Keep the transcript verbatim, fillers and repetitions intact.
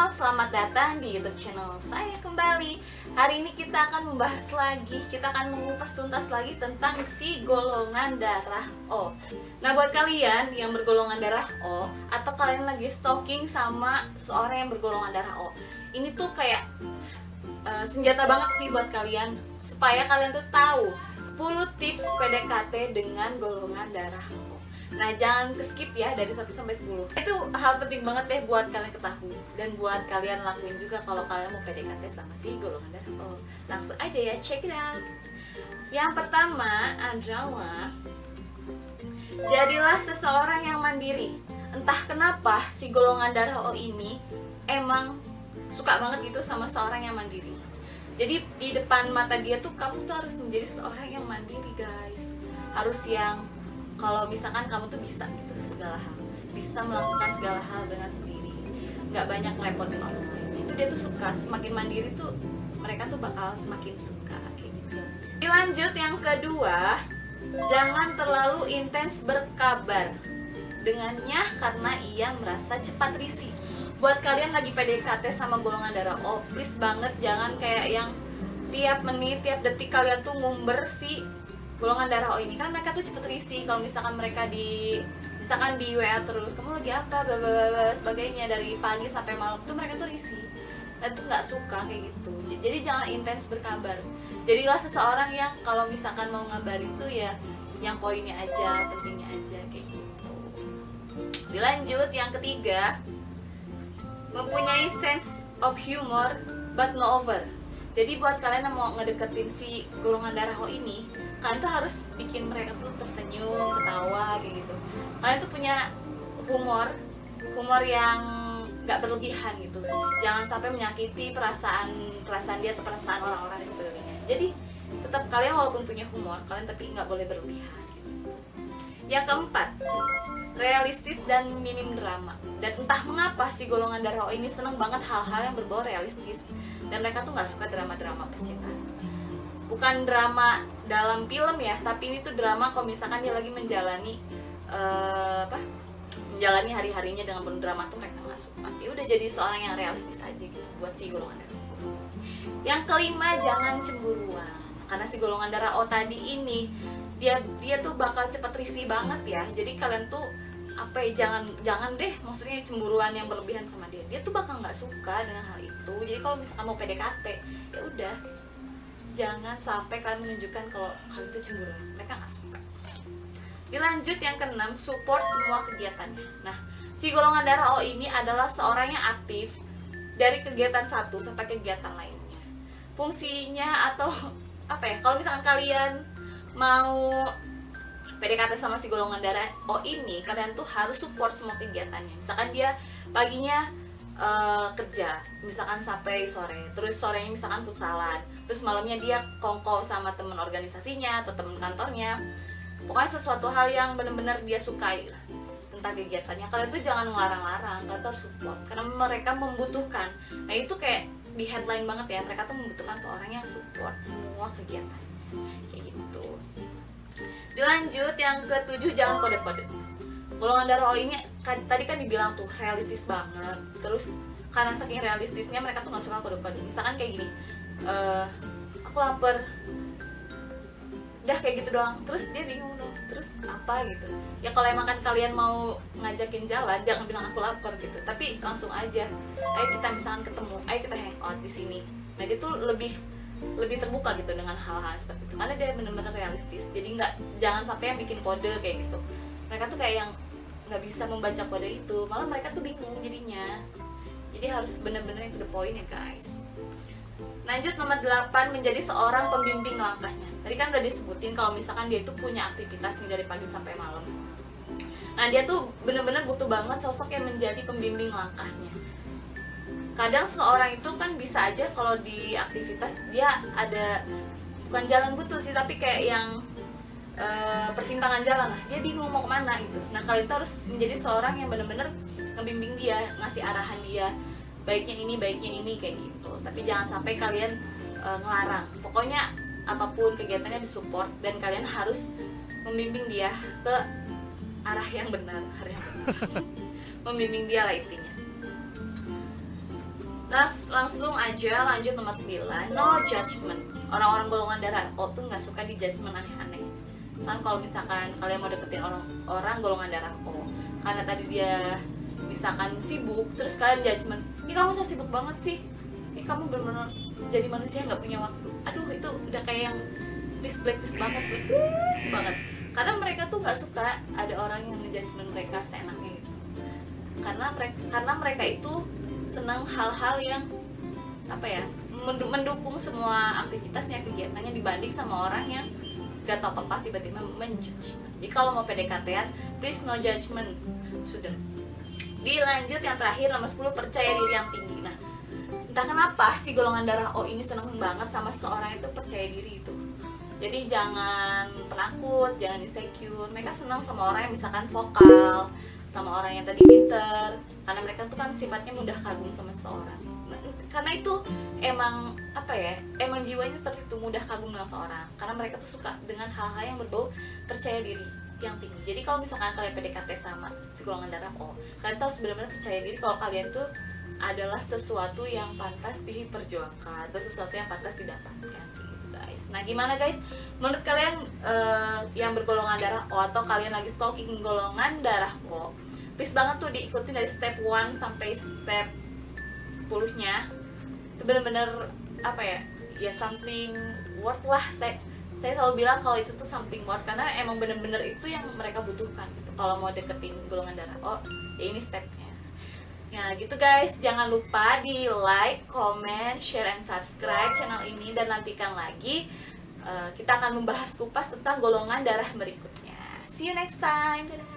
Halo, selamat datang di YouTube channel saya kembali. Hari ini kita akan membahas lagi, kita akan mengupas tuntas lagi tentang si golongan darah O. Nah, buat kalian yang bergolongan darah O, atau kalian lagi stalking sama seorang yang bergolongan darah O, ini tuh kayak uh, senjata banget sih buat kalian, supaya kalian tuh tahu sepuluh tips P D K T dengan golongan darah O. Nah, jangan ke-skip ya dari satu sampai sepuluh. Itu hal penting banget deh buat kalian ketahui dan buat kalian lakuin juga kalau kalian mau P D K T sama si golongan darah O. Langsung aja ya, check it out. Yang pertama adalah jadilah seseorang yang mandiri. Entah kenapa si golongan darah O ini emang suka banget gitu sama seorang yang mandiri. Jadi di depan mata dia tuh kamu tuh harus menjadi seorang yang mandiri, guys. Harus yang kalau misalkan kamu tuh bisa gitu segala hal, bisa melakukan segala hal dengan sendiri, nggak banyak repotin orang lain. Itu dia tuh suka, semakin mandiri tuh mereka tuh bakal semakin suka kayak gitu. Dilanjut yang kedua, jangan terlalu intens berkabar dengannya karena ia merasa cepat risih. Buat kalian lagi P D K T sama golongan darah O, please banget jangan kayak yang tiap menit, tiap detik kalian tuh ngumber si golongan darah O ini, kan mereka tuh cepet risih kalau misalkan mereka di misalkan di W A terus, kamu lagi apa, bla bla bla sebagainya, dari pagi sampai malam tuh mereka tuh risih dan tuh nggak suka kayak gitu. Jadi jangan intens berkabar, jadilah seseorang yang kalau misalkan mau ngabarin tuh ya yang poinnya aja, pentingnya aja kayak gitu. Dilanjut yang ketiga, mempunyai sense of humor but no over. Jadi buat kalian yang mau ngedeketin si golongan darah O ini, kalian tuh harus bikin mereka tuh tersenyum, ketawa kayak gitu. Kalian tuh punya humor, humor yang nggak berlebihan gitu. Jangan sampai menyakiti perasaan perasaan dia atau perasaan orang-orang di sekelilingnya. Jadi tetap kalian walaupun punya humor, kalian tapi nggak boleh berlebihan. Gitu. Yang keempat, realistis dan minim drama. Dan entah mengapa si golongan darah O ini seneng banget hal-hal yang berbau realistis. Dan mereka tuh nggak suka drama-drama percintaan. Bukan drama dalam film ya, tapi ini tuh drama kalau misalkan dia lagi menjalani uh, apa? menjalani hari-harinya dengan penuh drama tuh mereka nggak suka. Ya udah, jadi seorang yang realistis aja gitu buat si golongan darah O. Yang kelima, jangan cemburuan. Karena si golongan darah O tadi ini dia dia tuh bakal cepet risih banget ya. Jadi kalian tuh apa ya, jangan jangan deh maksudnya cemburuan yang berlebihan sama dia. Dia tuh bakal nggak suka dengan hal itu. Jadi kalau misalkan mau P D K T, ya udah, jangan sampai kalian menunjukkan kalau kalian itu cemburuan. Mereka nggak suka. Dilanjut yang keenam, support semua kegiatannya. Nah, si golongan darah O ini adalah seorang yang aktif dari kegiatan satu sampai kegiatan lainnya. Fungsinya atau apa ya? Kalau misalkan kalian mau P D K T sama si golongan darah O ini, kalian tuh harus support semua kegiatannya. Misalkan dia paginya uh, kerja, misalkan sampai sore, terus sorenya misalkan futsalan, terus malamnya dia kongko sama temen organisasinya atau temen kantornya. Pokoknya sesuatu hal yang benar-benar dia sukai lah tentang kegiatannya. Kalian tuh jangan ngelarang-larang, kalian tuh harus support karena mereka membutuhkan. Nah, itu kayak di headline banget ya, mereka tuh membutuhkan seorang yang support semua kegiatannya kayak gitu. Dilanjut yang ketujuh, jangan kode-kode. Golongan darah O ini kan, tadi kan dibilang tuh realistis banget. Terus karena saking realistisnya mereka tuh nggak suka kode-kode. Misalkan kayak gini, uh, aku lapar, udah kayak gitu doang. Terus dia bingung dong, terus apa gitu. Ya kalau emang kan kalian mau ngajakin jalan, jangan bilang aku lapar gitu, tapi langsung aja, ayo kita misalkan ketemu, ayo kita hangout di sini. Nah, dia tuh lebih lebih terbuka gitu dengan hal-hal seperti itu karena dia benar-benar realistis. Jadi nggak, jangan sampai yang bikin kode kayak gitu. Mereka tuh kayak yang nggak bisa membaca kode itu, malah mereka tuh bingung jadinya. Jadi harus benar-benar yang to the point ya, guys. Lanjut nomor delapan, menjadi seorang pembimbing langkahnya. Tadi kan udah disebutin kalau misalkan dia itu punya aktivitas nih dari pagi sampai malam. Nah, dia tuh benar-benar butuh banget sosok yang menjadi pembimbing langkahnya. Kadang seseorang itu kan bisa aja kalau di aktivitas dia ada, bukan jalan buntu sih, tapi kayak yang e, persimpangan jalan lah, dia bingung mau kemana gitu. Nah, kalian itu harus menjadi seorang yang benar-benar ngebimbing dia, ngasih arahan dia, baiknya ini, baiknya ini kayak gitu. Tapi jangan sampai kalian e, ngelarang. Pokoknya apapun kegiatannya disupport dan kalian harus membimbing dia ke arah yang benar, arah yang benar. Membimbing dia lah intinya. Nah, langsung aja lanjut nomor sembilan, no judgment. Orang-orang golongan darah O tuh nggak suka di judgment aneh-aneh. Kan kalau misalkan kalian mau deketin orang orang golongan darah O, karena tadi dia misalkan sibuk, terus kalian judgment, ih kamu so sibuk banget sih, ih kamu bener-bener jadi manusia nggak punya waktu. Aduh, itu udah kayak yang please please banget, please banget. Karena mereka tuh nggak suka ada orang yang ngejudgment mereka seenaknya gitu. Karena mereka karena mereka itu senang hal-hal yang apa ya, mendukung semua aktivitasnya, kegiatannya dibanding sama orang yang gak tau apa-apa tiba-tiba menjudge. Jadi kalau mau P D K T-an, please no judgment. Sudah. Dilanjut yang terakhir nomor sepuluh, percaya diri yang tinggi. Nah, entah kenapa si golongan darah O ini seneng banget sama seseorang itu percaya diri itu. Jadi jangan penakut, jangan insecure. Mereka senang sama orang yang misalkan vokal, sama orang yang tadi pinter, karena mereka tuh kan sifatnya mudah kagum sama seseorang. Nah, karena itu emang apa ya, emang jiwanya seperti itu, mudah kagum dengan seseorang. Karena mereka tuh suka dengan hal-hal yang berbau percaya diri yang tinggi. Jadi kalau misalkan kalian P D K T sama si golongan darah O, kalian tuh harus benar-benar percaya diri kalau kalian tuh adalah sesuatu yang pantas diperjuangkan atau sesuatu yang pantas didapatkan. Guys. Nah, gimana guys? Menurut kalian uh, yang bergolongan darah O atau kalian lagi stalking golongan darah O, please banget tuh diikutin dari step one sampai step sepuluh-nya. Itu bener-bener apa ya? Ya something worth lah. Saya saya selalu bilang kalau itu tuh something worth karena emang bener-bener itu yang mereka butuhkan gitu. Kalau mau deketin golongan darah O, ya ini stepnya. Nah gitu guys, jangan lupa di like, comment, share, and subscribe channel ini. Dan nantikan lagi uh, kita akan membahas kupas tentang golongan darah berikutnya. See you next time, dadah.